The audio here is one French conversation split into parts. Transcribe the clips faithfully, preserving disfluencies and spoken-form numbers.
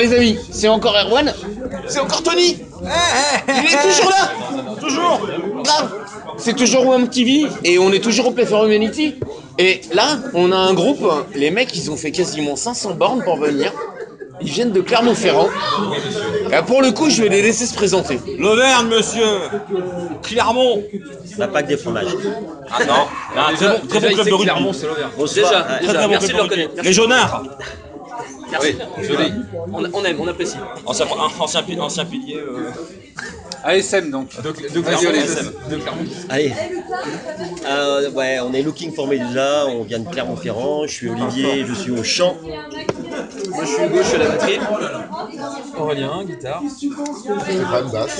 les amis, c'est encore Erwan, c'est encore Tony. Il est toujours là. Toujours. Grave. C'est toujours Wham T V et on est toujours au Play for Humanity. Et là, on a un groupe, les mecs, ils ont fait quasiment cinq cents bornes pour venir. Ils viennent de Clermont-Ferrand. Et pour le coup, je vais les laisser se présenter. L'Auvergne, monsieur. Clermont. La Pâque des fromages. Ah non. Ah, très bon, très bon club de rugby. Clermont, c'est l'Auvergne. Bonsoir. Déjà, Ouais. déjà, Très bon merci club de le de rugby. reconnaître. Les Jaunards. Oui, joli. On, on aime, on apprécie. Ancien, ancien, pi- ancien pilier. Euh... A S M donc. De, de Vas-y, Clermont, allez. de Clermont. Allez. Euh, ouais, on est Looking for Medusa, on vient de Clermont-Ferrand, je suis Olivier, je suis au chant. Moi, je suis gauche, je suis à la batterie. Aurélien, guitare. Stéphane, basse.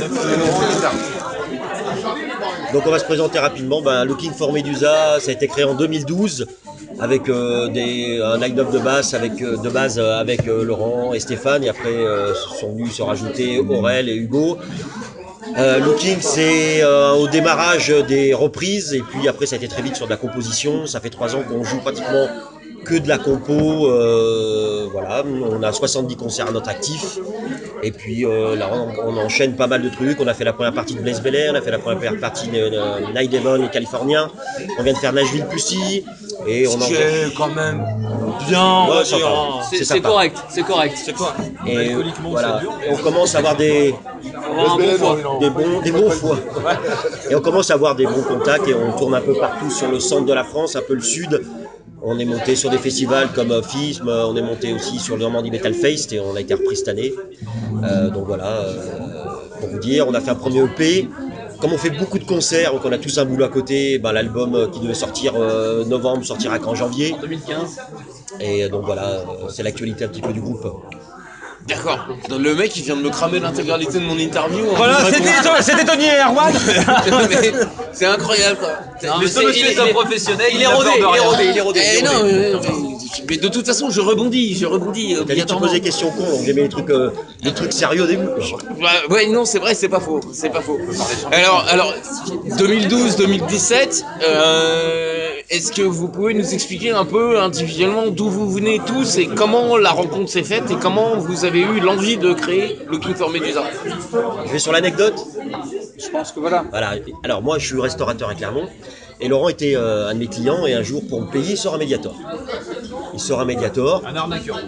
Donc on va se présenter rapidement. Ben, Looking for Medusa, ça a été créé en deux mille douze avec euh, des, un line-up de basse avec, euh, de base euh, avec euh, Laurent et Stéphane, et après euh, sont venus se rajouter Aurel et Hugo. Euh, Looking, c'est euh, au démarrage des reprises, et puis après ça a été très vite sur de la composition. Ça fait trois ans qu'on joue pratiquement que de la compo, euh, voilà, on a soixante-dix concerts à notre actif, et puis euh, là on, on enchaîne pas mal de trucs. On a fait la première partie de Blaze Bel Air, on a fait la première partie de, de Night Devon, les Californiens, on vient de faire Nashville Pussy, et on en C'est quand même bien, on va Ouais, dire. sympa. hein. C'est C'est c'est sympa. correct, c'est correct. C'est quoi? Et Alcooliquement, voilà, c'est dur. et on commence à avoir des, On va avoir un bon foie. des bons, des bons foies. Et on commence à avoir des bons contacts, et on tourne un peu partout sur le centre de la France, un peu le sud. On est monté sur des festivals comme euh, F I S M, on est monté aussi sur le Normandie Metal Fest, et on a été repris cette année. Euh, donc voilà, euh, pour vous dire, on a fait un premier E P. Comme on fait beaucoup de concerts, donc on a tous un boulot à côté, ben, l'album euh, qui devait sortir euh, novembre sortira qu'en janvier. deux mille quinze. Et donc voilà, euh, c'est l'actualité un petit peu du groupe. D'accord. Le mec, il vient de me cramer l'intégralité de mon interview. en Voilà, me c'était répondant. c'était Tony et Erwan. Mais c'est incroyable, quoi. Non, Mais mais c'est- ce monsieur est un professionnel, Il il est a rodé, peur de il est rien. rodé, il est rodé. Eh il est non, rodé. mais- mais, mais de toute façon, je rebondis, je rebondis. T'as dit que tu obligatoirement. posais des questions cons, donc j'ai mis les trucs, euh, les trucs sérieux au début. Bah, ouais, non, c'est vrai, c'est pas faux, c'est pas faux. Alors, alors, deux mille douze deux mille dix-sept, euh, est-ce que vous pouvez nous expliquer un peu individuellement d'où vous venez tous et comment la rencontre s'est faite et comment vous avez eu l'envie de créer Looking for Medusa? Je vais sur l'anecdote. Je pense que voilà. Voilà. Alors moi, je suis restaurateur à Clermont, et Laurent était euh, un de mes clients, et un jour, pour me payer, il sort un Mediator. Il sort un Mediator. Un arnaqueur.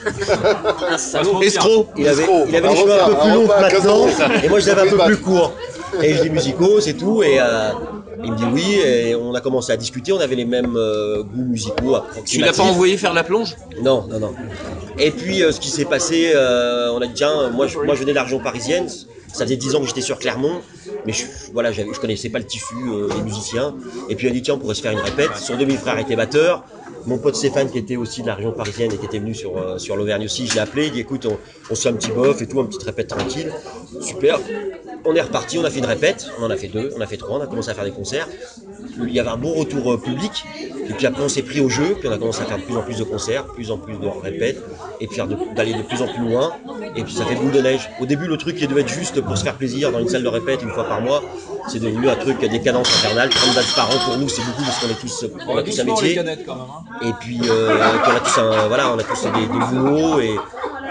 Escroc. Il avait, Escroc. il avait Un les cheveux un peu repas, plus un longs repas à que maintenant, quinze euros. et moi je les avais un peu Big plus Mac. courts. Et je dis musicaux, c'est tout, et euh, il me dit oui, et on a commencé à discuter, on avait les mêmes euh, goûts musicaux Tu l'as approximatifs. pas envoyé faire la plonge? Non, non, non. Et puis euh, ce qui s'est passé, euh, on a dit tiens, moi je, moi, je venais de la région parisienne, ça faisait dix ans que j'étais sur Clermont, mais je, voilà, j'avais- je connaissais pas le tissu euh, des musiciens. Et puis on a dit tiens, on pourrait se faire une répète. Son demi-frère était batteur. Mon pote Stéphane, qui était aussi de la région parisienne et qui était venu sur, euh, sur l'Auvergne aussi, je l'ai appelé, il dit écoute, on, on se fait un petit bof et tout, un petit répète tranquille. Super. On est reparti, on a fait une répète, on en a fait deux, on a fait trois, on a commencé à faire des concerts. Il y avait un bon retour euh, public, et puis après on s'est pris au jeu, puis on a commencé à faire de plus en plus de concerts, plus en plus de répètes, et puis faire de- d'aller de plus en plus loin, et puis ça fait boule de neige. Au début, le truc qui devait être juste pour se faire plaisir dans une salle de répète une fois par mois, c'est devenu un truc des cadences infernales, trente dates par an pour nous, c'est beaucoup parce qu'on est tous, on a tous un Doucement les métier. canettes quand même. Hein. Et puis, euh, et puis on a tous un, voilà, on a tous des, des boulots, et,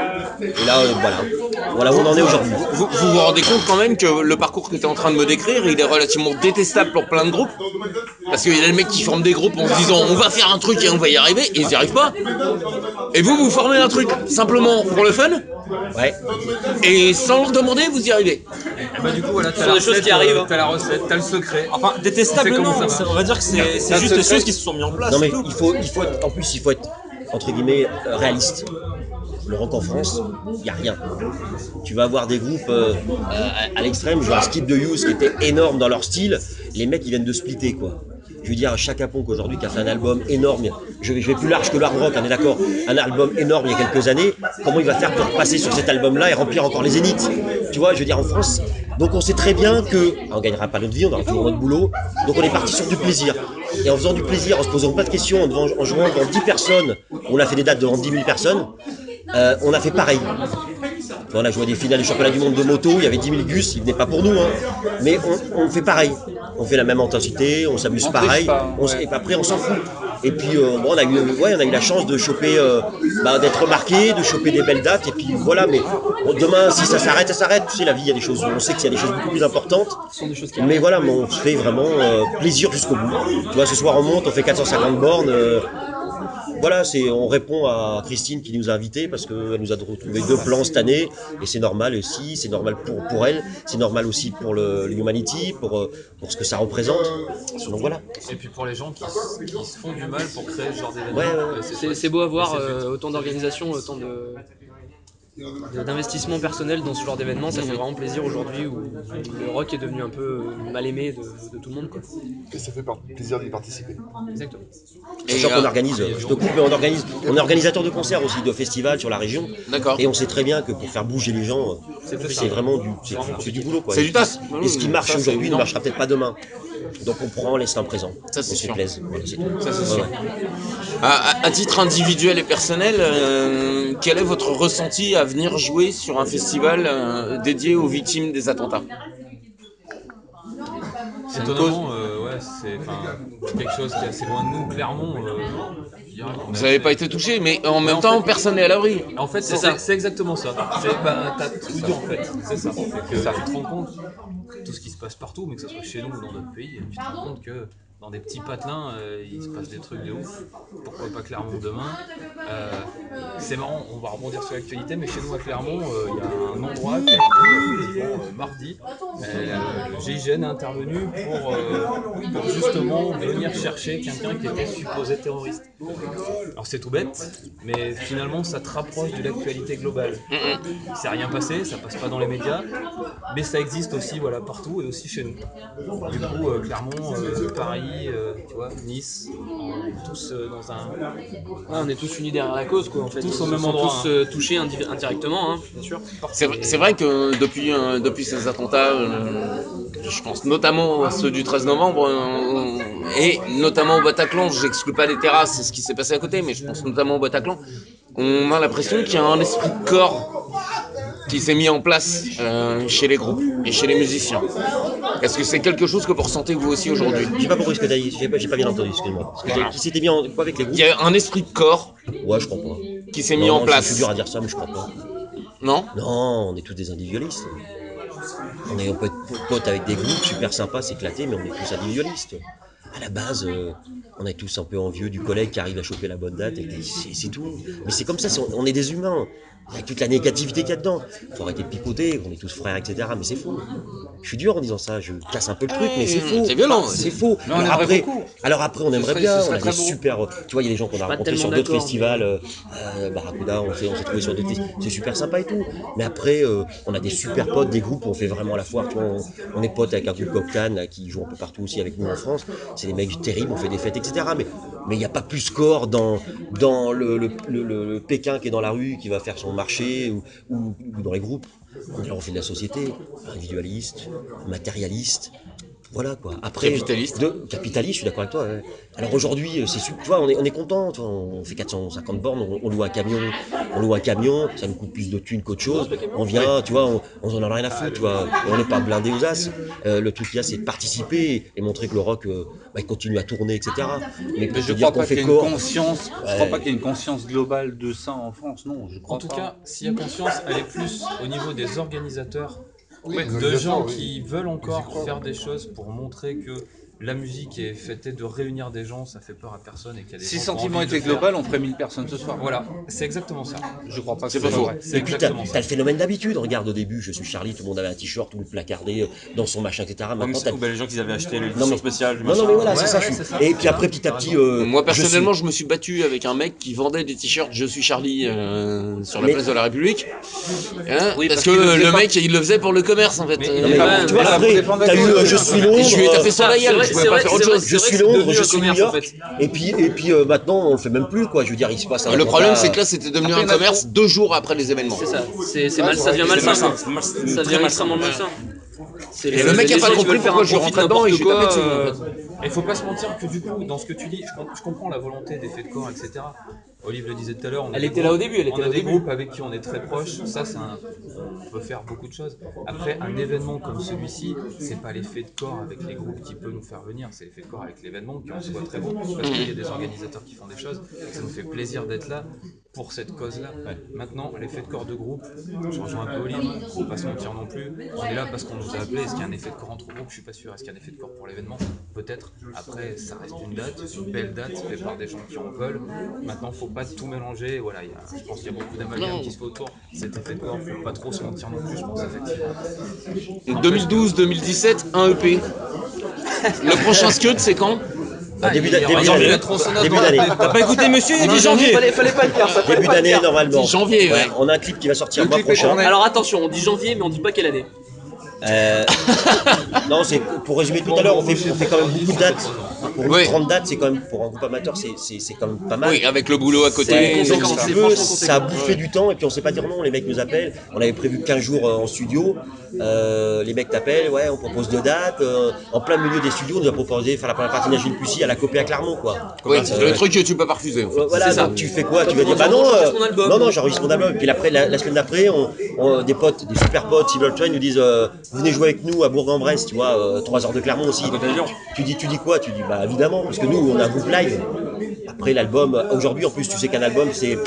et là, euh, voilà, voilà où on en est aujourd'hui. Vous, vous vous rendez compte quand même que le parcours que tu es en train de me décrire, il est relativement détestable pour plein de groupes? Parce qu'il y a des mecs qui forment des groupes en se disant on va faire un truc et on va y arriver, et ils n'y arrivent pas. Et vous, vous formez un truc simplement pour le fun, Ouais. et sans leur demander, vous y arrivez. Et bah du coup voilà, Ce t'as sont la des choses recette, qui arrivent, euh, hein. t'as la recette, t'as le secret. Enfin, détestable, On sait comment non. ça marche. On va dire que c'est c'est T'as juste le des secret. choses qui se sont mises en place. Non mais c'est tout. il faut, il faut être, en plus il faut être entre guillemets euh, réaliste. Le rock en France, il n'y a rien. Tu vas avoir des groupes euh, à, à l'extrême, genre Skip the Youth qui était énorme dans leur style, les mecs ils viennent de splitter quoi. Je veux dire, Chaka Ponk aujourd'hui qui a fait un album énorme, je vais, je vais plus large que l'hard rock, on est d'accord, un album énorme il y a quelques années, comment il va faire pour passer sur cet album-là et remplir encore les zéniths? Tu vois, je veux dire, en France, donc on sait très bien que on gagnera pas notre vie, on aura toujours notre boulot, donc on est parti sur du plaisir. Et en faisant du plaisir, en se posant pas de questions, en, devant- en jouant devant dix personnes, on a fait des dates devant dix mille personnes, euh, on a fait pareil. On a joué des finales du championnat du monde de moto, il y avait dix mille gus, ils venaient pas pour nous, hein. Mais on, on fait pareil. on fait la même intensité, on s'amuse On pareil, triche pas, on s- ouais. et après on s'en fout. Et puis euh, bon, on a eu, ouais, on a eu la chance de choper, euh, bah, d'être remarqué, de choper des belles dates, et puis voilà. Mais bon, demain, si ça s'arrête, ça s'arrête. Tu sais, la vie, il y a des choses, on sait qu'il y a des choses beaucoup plus importantes. Ce sont des choses qui Mais voilà, mais on se fait vraiment euh, plaisir jusqu'au bout. Tu vois, ce soir on monte, on fait quatre cent cinquante bornes. euh, Voilà, c'est, on répond à Christine qui nous a invités parce qu'elle nous a retrouvé deux plans cette année et c'est normal aussi, c'est normal pour, pour elle, c'est normal aussi pour le l'Humanity, pour, euh, pour ce que ça représente. Donc voilà. Et puis pour les gens qui, s- qui se font du mal pour créer ce genre d'événement. Ouais, ouais, ouais. euh, C'est c'est beau à voir Et c'est euh, autant d'organisation, autant de de- d'investissement personnel dans ce genre d'événement. Ça fait vraiment plaisir aujourd'hui où le rock est devenu un peu mal aimé de, de tout le monde, quoi. Et ça fait par- plaisir d'y participer. Exactement. Sachant qu'on organise, je te coupe, mais on organise, on est organisateur de concerts aussi, de festivals sur la région. D'accord. Et on sait très bien que pour faire bouger les gens, euh, c'est vraiment du, c'est, c'est du boulot quoi. C'est du taf. Et ce qui marche Ça, c'est aujourd'hui ne évident. marchera peut-être pas demain. Donc on prend l'instant présent. Ça, c'est on se sûr. plaise. Voilà, c'est tout. Ça, c'est Ouais, sûr. ouais. À, à- à titre individuel et personnel, euh, quel est votre ressenti à venir jouer sur un festival euh, dédié aux victimes des attentats? Étonnamment, euh, ouais, c'est enfin, quelque chose qui est assez loin de nous. Clermont, euh, je dirais qu'on Vous a n'avez fait- pas été touché, mais en même en temps, fait- personne n'est à l'abri. En fait, c'est ça. c'est- c'est exactement ça. C'est, bah, t'as tout dit en fait. C'est ça. C'est que tu te rends compte de tout ce qui se passe partout, mais que ce soit chez nous ou dans d'autres pays, tu te rends compte que dans des petits patelins, euh, il se passe des trucs de ouf. Pourquoi pas Clermont demain? Euh, c'est marrant, on va rebondir sur l'actualité, mais chez nous à Clermont, euh, il y a un endroit qui a été euh, mardi. Euh, le G I G N est intervenu pour, euh, pour justement venir chercher quelqu'un qui était supposé terroriste. Alors c'est tout bête, mais finalement ça te rapproche de l'actualité globale. Il s'est rien passé, ça passe pas dans les médias, mais ça existe aussi voilà, partout et aussi chez nous. Du coup, euh, Clermont, euh, Paris, euh, tu vois, Nice, on est tous euh, dans un... Ouais, on est tous unis derrière la cause, quoi, en fait. Tous Ils au se même sont endroit, tous euh, touchés indi- indirectement, hein, bien sûr. C'est vrai- c'est vrai que depuis, euh, depuis ces attentats, euh, je pense notamment à ceux du treize novembre, euh, et notamment au Bataclan, j'exclus pas les terrasses, c'est ce qui s'est passé à côté, mais je pense notamment au Bataclan, on a l'impression qu'il y a un esprit de corps qui s'est mis en place euh, chez les groupes et chez les musiciens. Est-ce que c'est quelque chose que vous ressentez vous aussi aujourd'hui? J'ai pas compris ce que t'as dit, j'ai pas, j'ai pas bien entendu, excuse-moi. Parce que j'ai- qui s'était mis en quoi avec les Il groupes? y a un esprit de corps Ouais, je crois pas. qui s'est mis Non, en non, place. Je suis dur à dire ça, mais je crois pas. Non? Non, on est tous des individualistes. On, est, on peut être potes avec des groupes super sympas, s'éclater, mais on est tous individualistes. À la base, euh, on est tous un peu envieux du collègue qui arrive à choper la bonne date, et c'est c'est tout. Mais c'est comme ça, c'est- on est des humains. Avec toute la négativité qu'il y a dedans. Faut arrêter de pipoter, on est tous frères, et cetera. Mais c'est faux. Je suis dur en disant ça, je casse un peu le truc, mais c'est faux. C'est violent. C'est faux. Mais on alors, aimerait après, beaucoup. alors après, on aimerait serait- bien. ce On serait a très des beau. super. Tu vois, il y a des gens qu'on a Pas rencontrés tellement sur d'autres d'accord, festivals. Euh, euh, Barracuda, on s'est on s'est trouvés sur d'autres festivals. C'est super sympa et tout. Mais après, euh, on a des super potes, des groupes où on fait vraiment la foire. Tu vois, on, on est potes avec un groupe Copcan là, qui joue un peu partout aussi avec nous en France. C'est des mecs terribles, on fait des fêtes, et cetera. Mais mais il n'y a pas plus corps dans dans le, le, le, le Pékin qui est dans la rue, qui va faire son marché ou, ou, ou dans les groupes. On fait de la société, individualiste, matérialiste. Voilà quoi. Après, Capitaliste. De, capitaliste, je suis d'accord avec toi. Ouais. Alors aujourd'hui, c'est super. Tu vois, on est, on est content. Tu vois, on fait quatre cent cinquante bornes, on, on loue un camion, on loue un camion, ça nous coûte plus de thunes qu'autre chose. On vient, tu vois, on, on en a rien à foutre, tu vois. On n'est pas blindé aux as. Euh, le truc qu'il y a, c'est de participer et montrer que le rock, euh, bah, il continue à tourner, et cetera. Mais, Mais je te crois dire qu'on pas qu'il y fait ait une corps. conscience. Je Ouais. crois pas qu'il y ait une conscience globale de ça en France. Non, je crois En tout pas. cas, s'il y a conscience, elle est plus au niveau des organisateurs, Oui, de les organisateurs, gens oui. qui veulent encore croient, faire oui. des choses pour montrer que la musique est faite de réunir des gens, ça fait peur à personne et qu'il y a des Si le gens qui ont sentiment envie de était le faire. global, on ferait mille personnes ce soir. Voilà, c'est exactement ça. Je crois pas que C'est c'est pas faux. vrai. C'est Et puis t'as exactement t'as ça. le phénomène d'habitude. Regarde au début, je suis Charlie, tout le monde avait un t-shirt, tout le placardé euh, dans son machin, et cetera. Maintenant, t'as- les gens qui avaient acheté les Non, mais- spéciales, non, non, mais voilà, Ouais, c'est ça. ouais, je suis- c'est ça. Et puis après, petit à petit, euh, Moi je suis- personnellement, je, me suis battu avec un mec qui vendait des t-shirts Je suis Charlie euh, sur la Mais- place de la République. Hein, Oui, parce, parce qu'il le que faisait le pas. mec, il le faisait pour le commerce en fait. Mais- Euh, Non, mais Ouais, tu vois, voilà, après, vous défendez t'as que- eu euh, Je suis Londres, et je lui ai tapé sur Ah, la c'est gueule, vrai, je c'est pouvais pas vrai, faire c'est autre vrai, chose. je c'est suis vrai que c'est Londres, devenu je un suis New commerce, en York, fait. et puis, et puis euh, maintenant on le fait même plus quoi. Je veux dire, il se passe un Le problème, attentat, c'est que là, c'était devenu Après, un il y en a commerce deux jours après les événements. C'est ça, c'est c'est Ouais, mal, c'est ça devient vrai, malsain. c'est Ça malsain, c'est devient très malsain. extrêmement malsain. C'est Et les- le mec les a pas gens qui compris veulent faire pourquoi un je lui profit rentrais dedans et je lui n'importe tapais quoi, dessus, en euh, fait. Et il faut pas se mentir que du coup, dans ce que tu dis, je, com- je comprends la volonté des faits de corps, et cetera. Olive le disait tout à l'heure, on a Elle des était là groupes- au début, elle était on a là au des début. groupes avec qui on est très proches, ça c'est un, on peut faire beaucoup de choses. Après, un événement comme celui-ci, c'est pas l'effet de corps avec les groupes qui peut nous faire venir, c'est l'effet de corps avec l'événement qui en soit très bon, parce qu'il y a des organisateurs qui font des choses, et que ça nous fait plaisir d'être là pour cette cause-là. Maintenant, l'effet de corps de groupe, je rejoins un peu Olive, faut pas se mentir non plus, on est là parce qu'on nous a appelés, est-ce qu'il y a un effet de corps entre groupes? Je suis pas sûr, est-ce qu'il y a un effet de corps pour l'événement? Peut-être, après ça reste une date, une belle date, faite par des gens qui en veulent, maintenant faut pas tout mélanger, voilà, il y a, je pense qu'il y a beaucoup d'amalgame qui se fait autour, cet effet de corps, faut pas trop se mentir non plus, je pense effectivement. deux mille douze deux mille dix-sept, un E P. Le prochain Scud, c'est quand? Ah, début d'a- il y aura début janvier, d'année. la tronçonneuse Début dans la d'année. tête. T'as pas écouté monsieur, il dit janvier. Fallait, fallait pas le dire, ça. fallait Début pas le d'année dire. normalement. C'est janvier, ouais. On a un clip qui va sortir Le le mois clip est prochain. tourné. Alors attention, on dit janvier, mais on dit pas quelle année. Euh, non, c'est pour résumer tout à l'heure, on fait, on fait quand même beaucoup de dates. Pour nous, Oui. trente dates, c'est quand même pour un groupe amateur, c'est c'est- c'est quand même pas mal. Oui, avec le boulot à C'est- côté. c'est donc, conséquent, si tu c'est veux, franchement ça a conséquent. bouffé du temps et puis on sait pas dire non, les mecs nous appellent. On avait prévu quinze jours euh, en studio, euh, les mecs t'appellent, ouais, on propose deux dates. euh, en plein milieu des studios, on nous a proposé de faire la première partie d'Agile Pussy à la Copée à Clermont, quoi. Oui, Euh, c'est le truc que tu peux pas refuser. en fait. Ouais, voilà, C'est ça. donc tu fais quoi? Tu vas Comme dire bah quand non, j'enregistre euh, mon album. non, non, j'enregistre mon album. Puis après, la, la semaine d'après, on, on- des potes, des super potes, Silver Train nous disent euh, venez jouer avec nous à Bourg-en-Bresse, tu vois, euh, trois heures de Clermont aussi. Tu dis, tu dis quoi? Tu dis bah évidemment, parce que nous, on a un groupe live. Après l'album, aujourd'hui en plus, tu sais qu'un album, c'est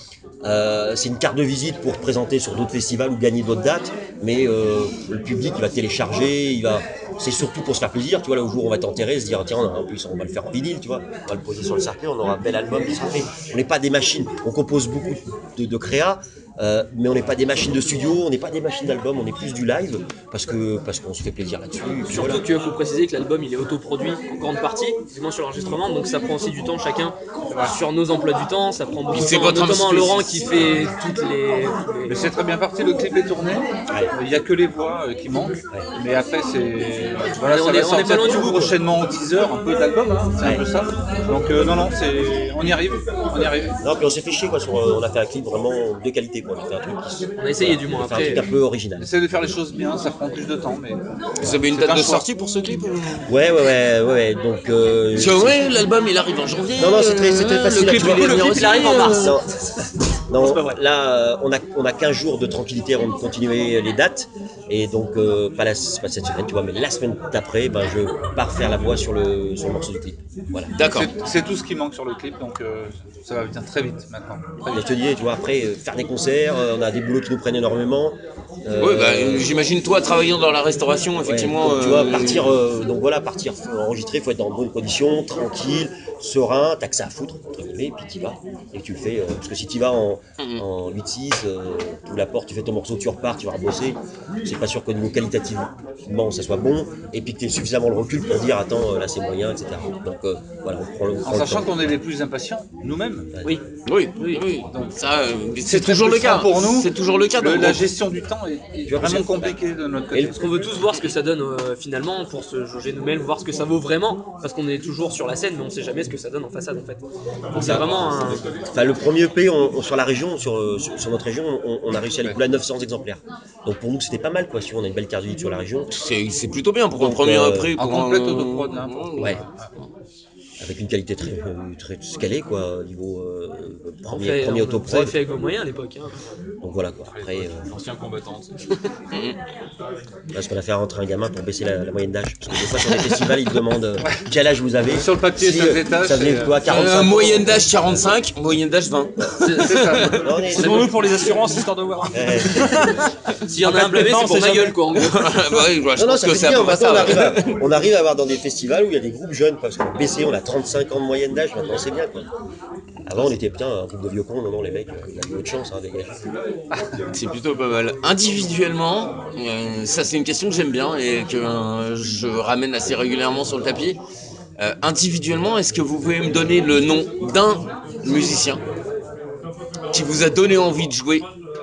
euh, c'est une carte de visite pour présenter sur d'autres festivals ou gagner d'autres dates, mais euh, le public il va télécharger, il va, c'est surtout pour se faire plaisir, tu vois, là au jour où on va t'enterrer, se dire tiens, en plus on va le faire en vinyle, tu vois, on va le poser sur le cercueil, on aura un bel album qui sera fait. On n'est pas des machines, on compose beaucoup de, de créa, euh, mais on n'est pas des machines de studio, on n'est pas des machines d'album, on est plus du live parce que parce qu'on se fait plaisir là-dessus. et puis Surtout voilà. qu'il faut préciser que l'album il est autoproduit en grande partie, du moins sur l'enregistrement, donc ça prend aussi du temps chacun sur nos emplois du temps, ça prend beaucoup de C'est temps, votre notamment spécifique. Laurent qui fait toutes les... les- Mais c'est très bien parti, le clip est tourné. Il n'y a que les voix euh, qui manquent. Mais après, c'est. Voilà, On ça est- va on est pas sortir loin du bout, quoi. prochainement au teaser, un peu d'album, hein, c'est un peu ça. Donc, euh, non, non, c'est. On y arrive. On y arrive. Non, puis on s'est fait chier quoi, sur, euh, on a fait un clip vraiment de qualité quoi, on a fait un truc qui, On a essayé du moins on a fait un après. truc un peu original. J'essaie de faire les choses bien, ça prend plus de temps, mais. Vous avez une C'est date un de choix. sortie pour ce clip ou- Ouais, ouais, ouais, ouais, donc. Euh, Parce que ouais, l'album il arrive en janvier. Non, non, c'est très- c'est très euh, facile Le à clip, trouver. il, Le est clip, aussi, il arrive en euh, mars. Non, non là, euh, on a, on a quinze jours de tranquillité avant de continuer les dates. Et donc, euh, pas, la, pas cette semaine, tu vois, mais la semaine d'après, ben, je pars faire la voix sur le, sur le morceau du clip. Voilà. D'accord. C'est- C'est tout ce qui manque sur le clip, donc euh, ça va venir très vite maintenant. Très Et vite. je te dis, tu vois, après, euh, faire des concerts, euh, on a des boulots qui nous prennent énormément. Euh, Ouais, bah, j'imagine toi travaillant dans la restauration, ouais, effectivement. donc, tu vois, euh, partir, euh, donc voilà, partir, faut enregistrer, faut être dans de bonnes conditions, tranquille, serein, t'as que ça à foutre, entre guillemets, puis t'y vas. Et tu le fais, euh, parce que si t'y vas en, en huit six, euh, tu ouvres la porte, tu fais ton morceau, tu repars, tu vas rebosser, c'est pas sûr qu'au niveau qualitativement ça soit bon, et puis que t'aies suffisamment le recul pour dire, attends, euh, là c'est moyen, et cetera. Donc euh, voilà, on prend le, on prend En le sachant temps. qu'on est les plus impatients, nous-mêmes. Oui. Oui, oui, oui. Ça, euh, c'est très toujours le cas. frustrant pour nous. C'est toujours le cas. Le- donc, la on- gestion du temps est, est Tu vois, vraiment c'est- compliquée de notre Et côté. le- Parce qu'on veut tous voir ce que ça donne euh, finalement pour se jauger nous-mêmes, voir ce que ça vaut vraiment, parce qu'on est toujours sur la scène, mais on sait jamais ce que ça donne en façade en fait. Donc c'est vraiment un... Enfin, le premier E P on- on- sur la région, sur, euh, sur, sur notre région, on, on a réussi à l'écouler à neuf cents exemplaires. Donc pour nous c'était pas mal quoi, si on a une belle carte de visite sur la région. C'est c'est plutôt bien pour un Donc, premier euh, après. En pour complète un- autoprod, hein, pour- Ouais. Avec une qualité très, euh, très scalée quoi, au niveau euh, on premier, fait, premier on- Vous avez autoprod. fait avec vos moyens à l'époque. Hein. Donc voilà quoi. Après, euh, L'ancien combattant. parce qu'on a fait rentrer un gamin pour baisser la, la moyenne d'âge. Parce que des fois sur les festivals ils te demandent euh, quel âge vous avez. Sur le papier, Si, ça euh, faisait tâche, Ça faisait et, quoi, quarante-cinq Euh, ans. moyenne d'âge quarante-cinq, moyenne d'âge vingt. C'est ça. Non, on est- C'est pour nous pour les assurances, histoire de voir. Ouais. S'il y en En a cas un de blâmé, pépin, c'est on pour sait ma jamais. gueule quoi en gros. Bah oui, je Non, non, pense ça que fait c'est à bien. peu près Maintenant, on ça. arrive, ouais. à, on arrive à avoir dans des festivals où il y a des groupes jeunes, parce qu'en B C, on a trente-cinq ans de moyenne d'âge, maintenant c'est bien. Quoi. Avant, on était putain, un groupe de vieux cons, non, non, les mecs, euh, il y a eu de chance, hein, dégage. C'est plutôt pas mal. Individuellement, euh, ça c'est une question que j'aime bien et que euh, je ramène assez régulièrement sur le tapis. Euh, individuellement, est-ce que vous pouvez me donner le nom d'un musicien qui vous a donné envie de jouer?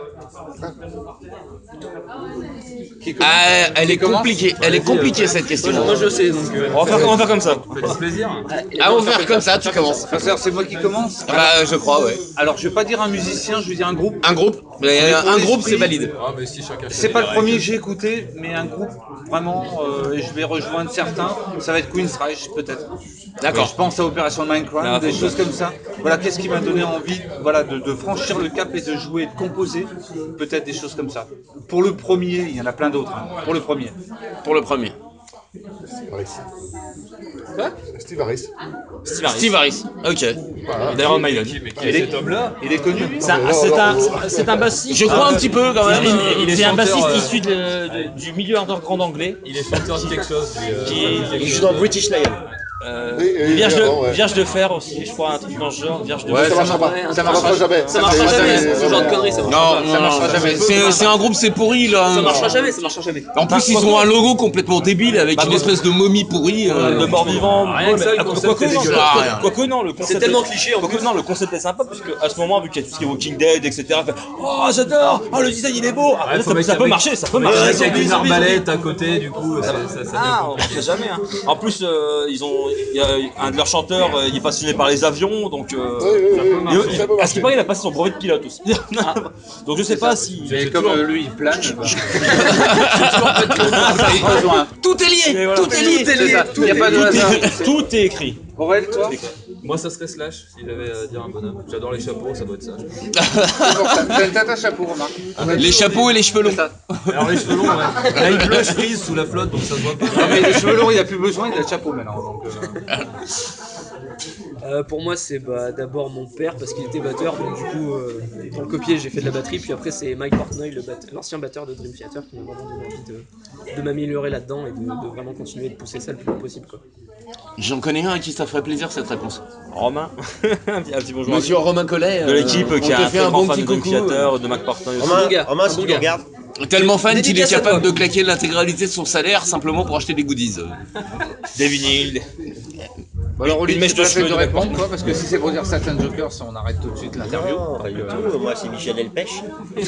Qui commence Ah, elle est commence compliquée, elle est compliquée cette question. Moi je sais donc. euh, On va faire, on va faire comme ça. Faites plaisir. Ah, on va faire comme ça, tu commences. Enfin, c'est-à-dire, c'est moi qui commence. Ah bah, je crois, ouais. Alors, je vais pas dire un musicien, je vais dire un groupe. Un groupe? Mais Mais un pour groupe, l'esprit, c'est valide. Ah, mais si chacun fait C'est des pas le règles. premier que j'ai écouté, mais un groupe vraiment, euh, et je vais rejoindre certains, ça va être Queen's Reich peut-être. D'accord. Je pense à Opération Minecraft, Ah, des faut choses comme ça. Voilà, qu'est-ce qui m'a donné envie voilà, de, de franchir le cap et de jouer, de composer, peut-être des choses comme ça. Pour le premier, il y en a plein d'autres, hein. Pour le premier. Pour le premier. Steve Harris. Quoi Steve Harris. Steve Harris. Steve Harris. Ok. D'ailleurs, Maiden. Mais qui est cet homme-là? Il est connu, lui C'est un, c'est un, c'est un bassiste. Je crois un petit peu quand même. Il, Il est c'est un chanteur, bassiste euh, issu de- de- du milieu underground anglais. Il est chanteur de quelque chose. lui, euh, Qui- Il joue dans British Lion. Euh, Oui, oui, Vierge, vraiment, de, ouais. Vierge de fer aussi, je crois, un truc dans ce genre. Vierge de Ouais, fer. ça marchera pas. Ouais, Ça marchera jamais. Ça marchera jamais, ce genre de conneries, ça marchera Non, pas. non, ça marchera non, jamais. c'est- C'est un groupe, c'est pourri là. Ça marchera jamais, ça marchera jamais. En plus, ils ont un logo complètement débile avec une espèce de momie pourrie. euh, de mort vivant. Rien que ça, le concept Quoique est non, dégueulasse. Ah, rien. quoique non, le concept. C'est tellement est- cliché en quoique plus. non, le concept est sympa parce qu'à ce moment, vu qu'il y a tout ce qui est Walking Dead, et cetera. Fait, oh, j'adore. Oh, le design il est beau. Après, Ouais, ça, faut mettre ça peut avec- marcher, ça peut Ouais, marcher. avec Zombies, une zombies, arbalète à côté, du coup, ça, ça, ça Ah, devient on sait jamais. Hein. En plus, euh, ils ont, il y a un de leurs chanteurs, euh, il est passionné par les avions, donc. Euh, Oui, oui, oui, et- oui, et- ça peut à ce marcher. qui paraît, il a passé son brevet de pilote aussi. Donc je sais pas si. Et comme euh, lui, il plane, bah, Tout est lié. Mais voilà. Tout est lié. c'est ça. Il n'y a pas de Tout hasard. est, tout est écrit. Aurel, toi Moi, ça serait Slash, si j'avais à dire un bonhomme. J'adore les chapeaux, ça doit être ça. T'as une tête à chapeau, remarque. Les chapeaux et les cheveux longs. Alors, les cheveux longs, ouais. Là, il pleut, je frise sous la flotte, donc ça se voit pas. Non, mais les cheveux longs, il n'a plus besoin, il a le chapeau maintenant. Donc, euh, Euh, pour moi, c'est bah, d'abord mon père parce qu'il était batteur, donc du coup, euh, pour le copier, j'ai fait de la batterie. Puis après, c'est Mike Portnoy, le batte- l'ancien batteur de Dream Theater, qui m'a vraiment donné envie de, de m'améliorer là-dedans et de, de vraiment continuer de pousser ça le plus loin possible. Quoi. J'en connais un à qui ça ferait plaisir cette réponse. Romain, un petit un petit bonjour. Monsieur Romain Collet. De euh, l'équipe on qui te a fait fait un un bon fan petit de Dream coucou. Theater, de Mac Portnoy aussi. Romain, bon gars, Romain, un si bon tu gars. regardes, Tellement fan qu'il est Dédicace à capable toi. de claquer l'intégralité de son salaire simplement pour acheter des goodies. Des vinyles. Bon, alors, Olivier, Une mèche tu de vas cheveux de de répondre, quoi, parce que si c'est pour dire Satan Jokers, on arrête tout de suite l'interview. non, pas du tout. Moi, c'est Michel Delpech.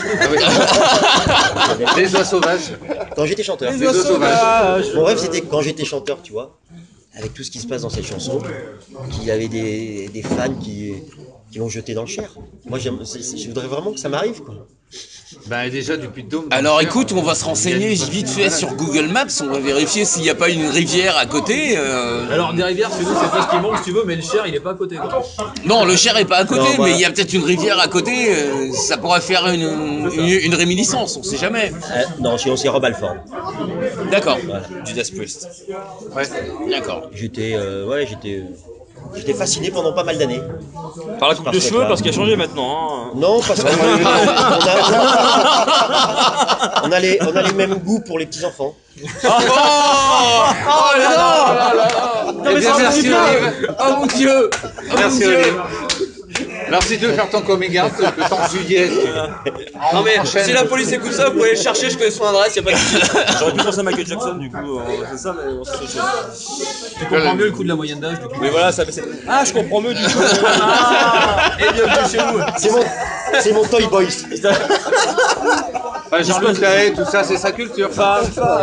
Les oies sauvages. Quand j'étais chanteur. Les oies sauvages. Mon rêve, c'était quand j'étais chanteur, tu vois, avec tout ce qui se passe dans cette chanson, qu'il y avait des, des fans qui, qui vont jeter dans le Cher. Moi, j'aime- c'est- c'est- je voudrais vraiment que ça m'arrive, quoi. Ben déjà du Puy-de-Dôme. Alors dans le écoute, Cher, on va se renseigner il y a une vite bonne fait balade. sur Google Maps, on va vérifier s'il n'y a pas une rivière à côté. euh. Alors, des rivières, chez nous, c'est pas ce qui manque, si tu veux, mais le Cher, il est pas à côté, quoi. Non, le Cher est pas à côté, Non, mais voilà. il y a peut-être une rivière à côté, euh, ça pourrait faire une, une, une réminiscence, on sait jamais. Euh, non, sinon c'est Rob Alford. D'accord, Judas Priest. d'accord. J'étais, euh, ouais, j'étais, euh, j'étais fasciné pendant pas mal d'années. Par la coupe Parce de que cheveux, là- parce qu'il a changé maintenant. Hein. Non, parce qu'on a, on a les, on a les mêmes goûts pour les petits enfants. Oh, oh là là. Eh bien, merci Olivier. Oh mon dieu. Oh mon Merci Dieu. Olivier. Alors si tu veux faire ton coming out, le temps juillet. Non, mais prochaine. si la police écoute ça, vous pouvez le chercher, je connais son adresse, y'a pas de souci. J'aurais pu penser à Michael Jackson, du coup, euh, c'est ça, mais on s'est Tu comprends mieux le coup de la moyenne d'âge, du coup. Mais voilà, ça c'est. Ah, je comprends mieux, du coup. Ah, Et bienvenue chez nous. C'est mon, c'est mon Toy Boys. Ouais, Jean-Luc Lahaye, tout ça, c'est sa culture. Enfin,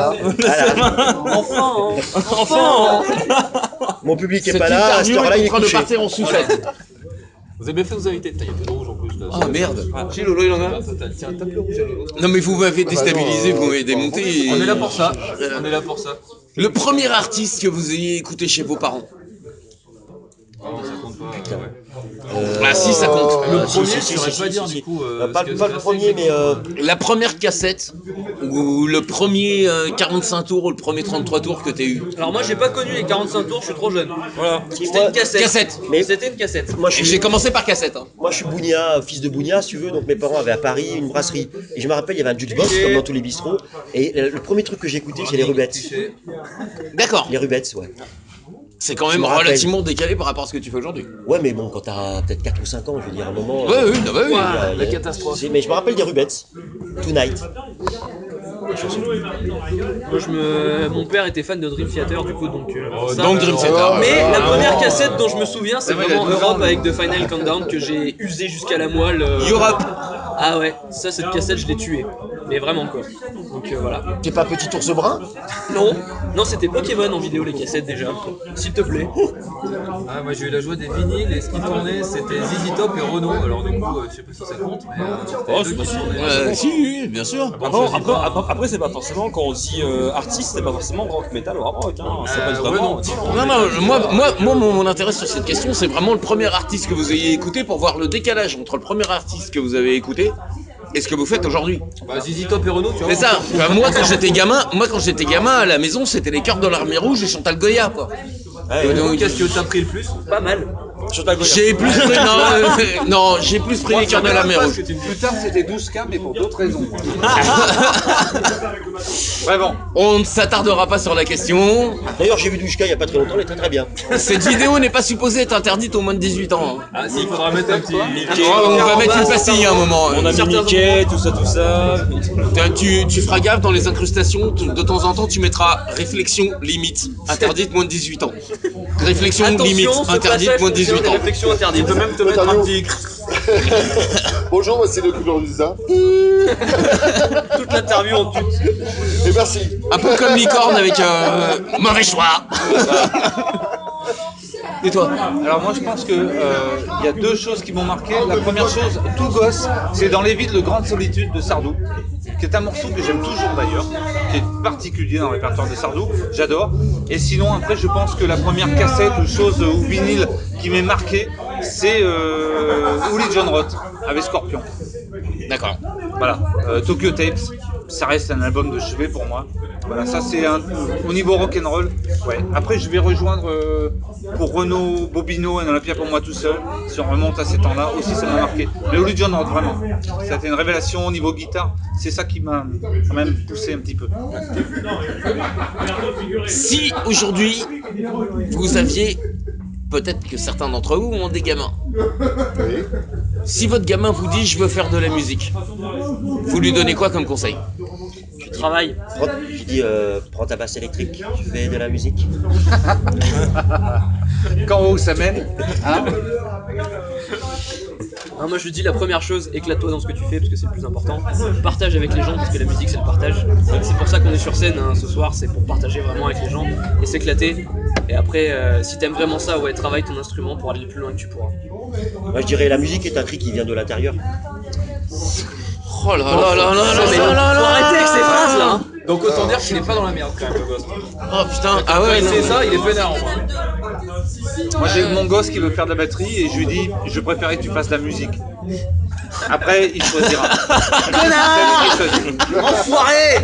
Enfin, hein. enfin. Mon public est Cette pas là, à cette interview heure-là, est il en est train de couché. partir en sucette. Vous avez bien fait de vous inviter. Putain, il y a plus de rouge en plus. Là. Oh merde. Chez Lolo, il en a. Ah, toi, t'as- Tiens, tape le rouge à Lolo. Non mais vous m'avez déstabilisé, vous m'avez démonté. On est là pour ça. On est là pour ça. Le premier artiste que vous ayez écouté chez vos parents. Ah non, ça compte pas. euh, ouais. Ah si, ça compte. Le Ah, si, premier, si, je si, saurais si, pas si, dire si. du coup. Euh, euh, pas, ce que pas c'est le premier, mais euh, La première cassette, ou le premier euh, quarante-cinq tours, ou le premier trente-trois tours que t'as eu. Alors moi j'ai pas connu les quarante-cinq tours, je suis trop jeune. Voilà. C'était une cassette. Cassette. Mais- C'était une cassette. moi, je Et suis, j'ai commencé par cassette. Hein. moi je suis Bougna, fils de Bougna, si tu veux. Donc mes parents avaient à Paris une brasserie. Et je me rappelle, il y avait un jukebox, comme dans tous les bistrots. Et le, le premier truc que j'ai écouté, c'est les Rubettes. Cliché. D'accord. Les Rubettes, ouais. C'est quand Je même me rappelle. relativement décalé par rapport à ce que tu fais aujourd'hui. Ouais, mais bon, quand t'as peut-être quatre ou cinq ans, je veux dire, à un moment. Ouais, euh, oui, non, bah oui. il y a- il y a- la catastrophe. c'est- Mais je me rappelle des Rubettes. Tonight. Moi, je me... Mon père était fan de Dream Theater du coup donc. euh, ça- Donc Dream Theater. Mais ouais. la première cassette dont je me souviens, c'est Ah ouais, il a vraiment douze ans, Europe lui. avec The Final Countdown que j'ai usé jusqu'à la moelle. euh, Europe. Ah ouais, ça cette cassette je l'ai tuée. Mais vraiment quoi. Donc Donc euh, voilà. T'es pas petit ours brun? Non, non c'était Pokémon en vidéo les cassettes déjà. S'il te plaît. Ah, moi j'ai eu la joie des vinyles et ce qui tournait c'était Z Z Top et Renault. Alors du coup, euh, je sais pas si ça compte, mais euh, c'était Oh, les c'est deux pas qui sûr. tournaient. Euh, si, oui, bien sûr. Après, après, après, après, c'est pas forcément quand on dit euh, artiste, c'est pas forcément rock metal ou hard rock. Hein. Ça Euh, peut être ouais, vraiment. non. Non, non, moi, moi, moi mon, mon intérêt sur cette question, c'est vraiment le premier artiste que vous ayez écouté pour voir le décalage entre le premier artiste que vous avez écouté et ce que vous faites aujourd'hui. Bah, Z Z Top et Renault, tu vois. C'est ça. Enfin, moi, quand j'étais gamin, moi, quand j'étais gamin, à la maison, c'était les Cœurs de l'Armée Rouge et Chantal Goya, quoi. Ouais, Euh, donc, Qu'est-ce que t'as pris le plus? Pas mal. Chantal Goya. j'ai plus pris, non, euh, non, j'ai plus pris les Cœurs de l'Armée Rouge. Plus tard, c'était douze K, mais pour d'autres raisons. Vraiment. On ne s'attardera pas sur la question. D'ailleurs, j'ai vu Douchka il y a pas très longtemps, elle était très bien. Cette vidéo n'est pas supposée être interdite aux moins de dix-huit ans. hein. Ah, si, il faudra mettre un petit. Mickey, Oh, on va mettre une pastille à un moment. mon ami Mickey, tout ça, tout ça. Tu, tu feras gaffe dans les incrustations, tu- de temps en temps tu mettras réflexion limite, interdite moins de dix-huit ans. Réflexion limite, Attention, ce interdite passage moins de contient dix-huit des ans. réflexions interdites. Tu peux même te mettre un petit. Bonjour, moi c'est le couleur du ça. Toute l'interview en tue. Et merci. Un peu comme Licorne avec euh, mauvais choix. Et toi? Alors moi je pense que euh, il y a deux choses qui m'ont marqué. La première chose, tout gosse, c'est Dans les villes de grande solitude de Sardou, qui est un morceau que j'aime toujours d'ailleurs, qui est particulier dans le répertoire de Sardou, j'adore. Et sinon après je pense que la première cassette ou chose ou vinyle qui m'est marqué, c'est euh, Uli John Roth avec Scorpion. D'accord. Voilà, euh, Tokyo Tapes, ça reste un album de chevet pour moi. Voilà, ça c'est un au niveau rock'n'roll. Ouais. Après je vais rejoindre euh, pour Renaud, Bobino et Olympia pour moi tout seul. Si on remonte à ces temps-là, aussi ça m'a marqué. Mais Uli John Roth vraiment, ça a été une révélation au niveau guitare. C'est ça qui m'a quand même poussé un petit peu. Si aujourd'hui vous aviez, peut-être que certains d'entre vous ont des gamins. Si votre gamin vous dit je veux faire de la musique, vous lui donnez quoi comme conseil? Tu travailles. Prends- Je dis, euh, prends ta basse électrique, tu fais de la musique. Quand où ça mène hein. Hein, moi je dis la première chose, éclate-toi dans ce que tu fais parce que c'est le plus important. Partage avec les gens parce que la musique c'est le partage. C'est pour ça qu'on est sur scène hein, ce soir, c'est pour partager vraiment avec les gens et s'éclater. Et après, euh, si t'aimes vraiment ça, ouais, travaille ton instrument pour aller le plus loin que tu pourras. Moi, je dirais, la musique est un cri qui vient de l'intérieur. Oh là là là là là Mais là là faut là. arrêter avec ces phrases là. Hein. Donc autant dire qu'il est pas dans la merde quand même, le gosse. Oh putain, ah ouais, Ouais, non. c'est ça, il est pénard. Moi j'ai mon gosse qui veut faire de la batterie et je lui dis je préférais que tu fasses de la musique. Après il choisira. Connard. C'est lui qui choisit. Enfoiré.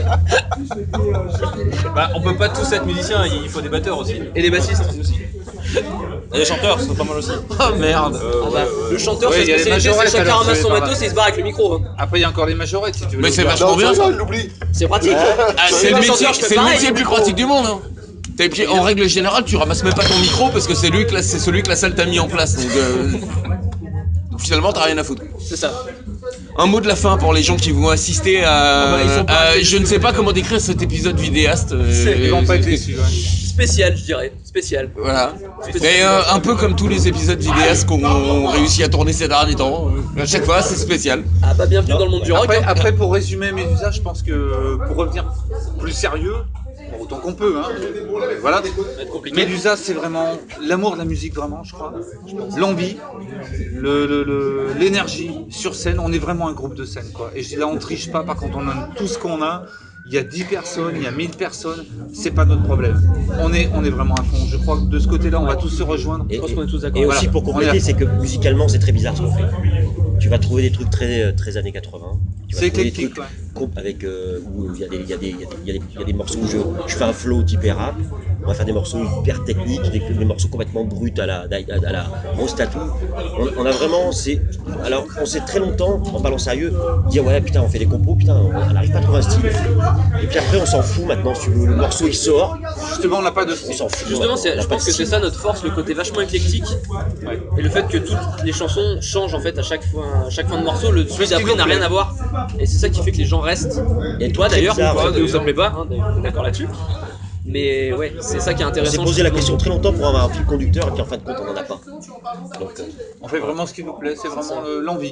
Bah, on peut pas tous être musiciens, il faut des batteurs aussi. Et les bassistes aussi. Et les chanteurs, c'est pas mal aussi. Oh merde. Ah bah, le chanteur, Ouais, sa il y a les spécialité, c'est majorettes, chacun alors, ramasse c'est son pas matos mal. et il se barre avec le micro. Hein. Après il y a encore les majorettes si tu veux. Mais c'est les vachement Non, bien ça, ça. il l'oublie. C'est pratique. Ah, c'est le Moi, métier, chanteur, je fais c'est le pareil, métier le plus micro. pratique du monde. Hein. Et puis en règle générale, tu ramasses même pas ton micro parce que c'est lui que la, c'est celui que la salle t'a mis en place. Donc, euh, donc finalement, t'as rien à foutre. C'est ça. Un mot de la fin pour les gens qui vont assister à. Ah bah, ils sont pas à- assez je ne sais pas comment décrire cet épisode vidéaste. euh, C'est- Ils vont pas être déçus. Ouais. Spécial, je dirais. Spécial. Voilà. Mais euh, un peu comme tous les épisodes vidéastes qu'on réussit à tourner ces derniers temps. À chaque fois, c'est spécial. Ah bah bienvenue dans le monde du rock. Après, hein. après, pour résumer mes usages, je pense que pour revenir plus sérieux, bon, autant qu'on peut, hein, voilà. Ça va être compliqué. Médusa, c'est vraiment l'amour de la musique, vraiment, je crois. L'envie, le, le- le- l'énergie sur scène. On est vraiment un groupe de scène, quoi. Et je dis là, on triche pas. Par contre, on donne tout ce qu'on a. Il y a dix personnes, il y a mille personnes. C'est pas notre problème. On est, on est vraiment à fond. Je crois que de ce côté-là, on va tous se reindre. Et, Je pense qu'on est tous d'accord. et Voilà. aussi pour On est compléter, à- c'est que musicalement c'est très bizarre ce qu'on fait. Tu vas trouver des trucs très, très années quatre-vingts. Tu vas C'est trouver des éclectique, trucs ouais. com- avec euh, où il y a des, il y a des, il y a des, il y a des- il y a des morceaux où je, je fais un flow type rap. On va faire des morceaux hyper techniques, des, des morceaux complètement bruts à la, à, à la Rose Tattoo. On, on a vraiment, c'est, alors on s'est très longtemps, en parlant sérieux, dire ouais putain on fait des compos, putain on n'arrive pas à trouver un style. Et puis après on s'en fout maintenant, si tu veux, le morceau il sort, Justement, on n'a pas de on style. s'en fout. Justement, on c'est- a je pas pense de que c'est style. ça notre force, le côté vachement éclectique. Ouais. Et le fait que toutes les chansons changent en fait à chaque, fois, à chaque fin de morceau, le celui ce qui d'après vous n'a plaît. rien à voir. Et c'est ça qui fait que les gens restent. Il y a Et toi des trucs d'ailleurs, très bizarres, toi, ouais, nous ça plaît pas, hein, d'ailleurs, on est d'accord là-dessus. Mais ouais, c'est ça qui est On s'est intéressant. posé la justement. question très longtemps pour avoir un fil conducteur et puis en fin de compte on n'en a pas. Donc, euh, On fait vraiment ce qui nous plaît. C'est vraiment euh, l'envie.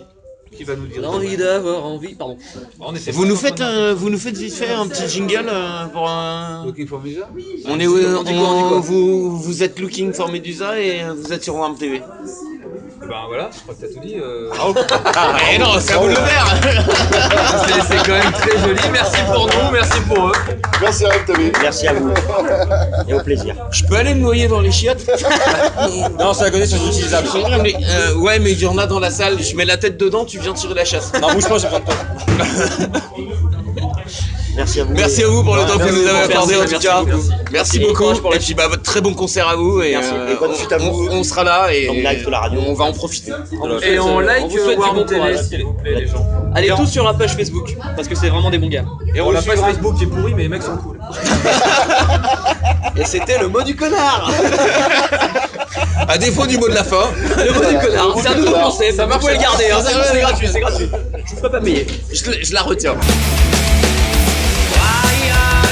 qui va nous dire. L'envie d'avoir envie, pardon. On essaie Vous nous faites, euh, vous nous faites vite fait un petit jingle euh, pour un. Looking for Medusa. On est, On dit quoi, on dit quoi vous, vous êtes Looking for Medusa et vous êtes sur Warm T V. Ben voilà, je crois que t'as tout dit. euh. Ah, et non, c'est à vous le faire. C'est c'est quand même très joli. Merci pour nous, merci pour eux. Merci à vous, Tommy. Merci à vous. Et au plaisir. Je peux aller me noyer dans les chiottes. Non, c'est à côté, c'est inutilisable. Mais, euh, ouais, mais il y en a dans la salle. Je mets la tête dedans, tu viens tirer la chasse. Non, bouge pas, j'ai besoin de toi. Merci à vous. Merci à vous pour le temps que vous nous avez accordé en tout merci cas. beaucoup. Merci Et beaucoup. courage pour la Et puis bah votre très bon concert à vous et, Merci. euh, Et bonne suite à on, vous. on sera là et En live de la radio. on va en profiter. Et Et on on like, like vous souhaite du Warm bon T V, courage. s'il vous plaît, les gens. Allez Et on- tous sur la page Facebook parce que c'est vraiment des bons gars. Et on la page Facebook qui est pourrie, mais les mecs sont cool. Et c'était le mot du connard. À défaut du mot de la fin. Le mot du connard. C'est un nouveau connard. concept. Vous pouvez le garder. Hein. C'est c'est gratuit, c'est gratuit. Je vous ferai pas payer. Je, je la retiens. Why are